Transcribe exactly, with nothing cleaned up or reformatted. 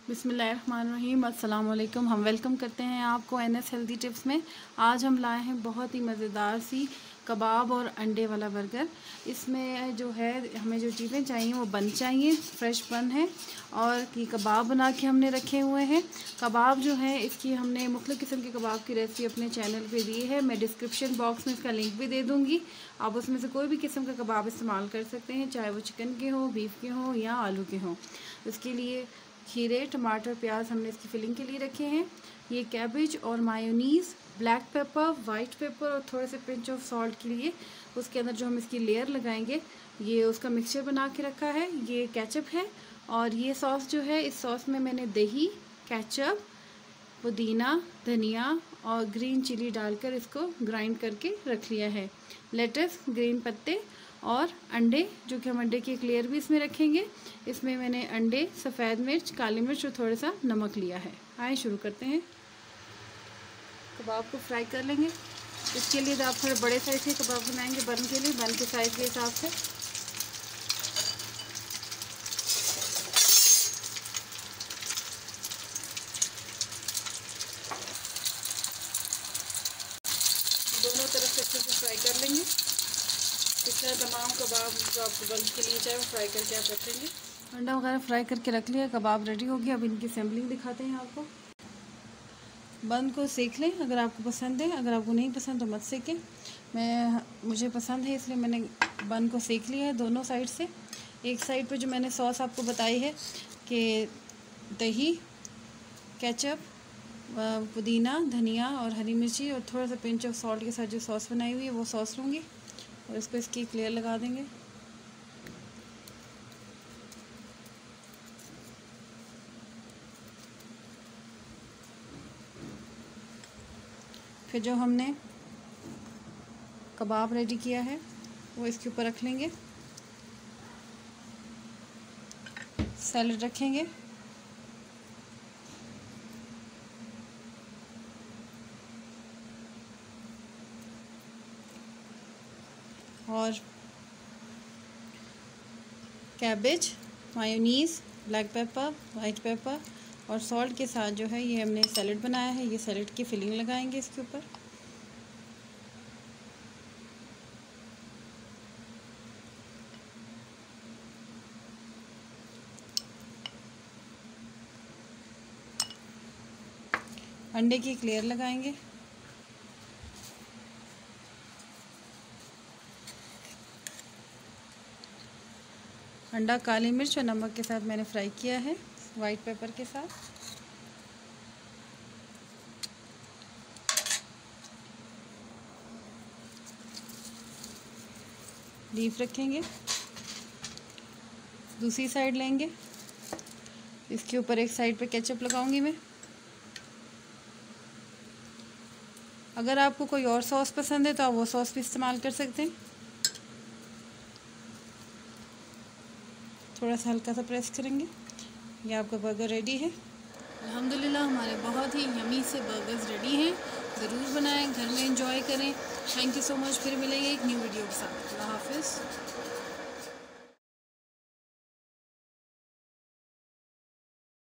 बिस्मिल्लाहिर्रहमानिर्रहीम, अस्सलाम वालेकुम। हम वेलकम करते हैं आपको एन एस हेल्दी टिप्स में। आज हम लाए हैं बहुत ही मज़ेदार सी कबाब और अंडे वाला बर्गर। इसमें जो है हमें जो चीज़ें चाहिए वो बन चाहिए, फ्रेश बन है और कि कबाब बना के हमने रखे हुए हैं। कबाब जो है इसकी हमने मुख्तलिफ़ किस्म के कबाब की रेसिपी अपने चैनल पे दी है। मैं डिस्क्रिप्शन बॉक्स में इसका लिंक भी दे दूँगी। आप उसमें से कोई भी किस्म का कबाब इस्तेमाल कर सकते हैं, चाहे वो चिकन के हों, बीफ के हों या आलू के हों। इसके लिए खीरे, टमाटर, प्याज हमने इसकी फिलिंग के लिए रखे हैं। ये कैबेज और mayonnaise, black pepper, white pepper और थोड़े से पिंच ऑफ सॉल्ट के लिए उसके अंदर जो हम इसकी लेयर लगाएंगे ये उसका मिक्सचर बना के रखा है। ये केचप है और ये सॉस जो है, इस सॉस में मैंने दही, केचप, पुदीना, धनिया और ग्रीन चिली डालकर इसको ग्राइंड करके रख लिया है। लेटस, ग्रीन पत्ते और अंडे, जो कि हम अंडे की एक लेयर भी इसमें रखेंगे। इसमें मैंने अंडे, सफ़ेद मिर्च, काली मिर्च और थोड़ा सा नमक लिया है। आइए शुरू करते हैं। कबाब को फ्राई कर लेंगे। इसके लिए तो आप थोड़े बड़े साइज़ के कबाब बनाएंगे बन के लिए, बन के साइज़ के हिसाब से। दोनों तरफ से अच्छे से फ्राई कर लेंगे। इस तरह तमाम कबाब जो आपको बन के लिए चाहे वो फ्राई करके आप रखेंगे। अंडा वगैरह फ्राई करके रख लिया, कबाब रेडी हो गया। अब इनकी असेंबलिंग दिखाते हैं आपको। बन को सेक लें अगर आपको पसंद है, अगर आपको नहीं पसंद तो मत सेकें। मैं मुझे पसंद है इसलिए मैंने बन को सेक लिया है दोनों साइड से। एक साइड पे जो मैंने सॉस आपको बताई है कि दही, केचप, पुदीना, धनिया और हरी मिर्ची और थोड़ा सा पिंच ऑफ सॉल्ट के साथ जो सॉस बनाई हुई है वो सॉस लूँगी और इसको इसकी एक लेयर लगा देंगे। फिर जो हमने कबाब रेडी किया है वो इसके ऊपर रख लेंगे। सैलड रखेंगे और cabbage, mayonnaise, black pepper, white pepper और सॉल्ट के साथ जो है ये हमने सैलड बनाया है। ये सैलड की फिलिंग लगाएंगे इसके ऊपर। अंडे की एक लेयर लगाएंगे। अंडा काली मिर्च और नमक के साथ मैंने फ्राई किया है, वाइट पेपर के साथ। लीफ रखेंगे। दूसरी साइड लेंगे, इसके ऊपर एक साइड पे केचप लगाऊंगी मैं। अगर आपको कोई और सॉस पसंद है तो आप वो सॉस भी इस्तेमाल कर सकते हैं। थोड़ा सा हल्का सा प्रेस करेंगे। ये आपका बर्गर रेडी है। अल्हम्दुलिल्लाह हमारे बहुत ही यमी से बर्गर्स रेडी हैं। ज़रूर बनाएं, घर में एंजॉय करें। Thank you so much. फिर मिलेंगे एक न्यू वीडियो के साथ। अल्लाह हाफिज़।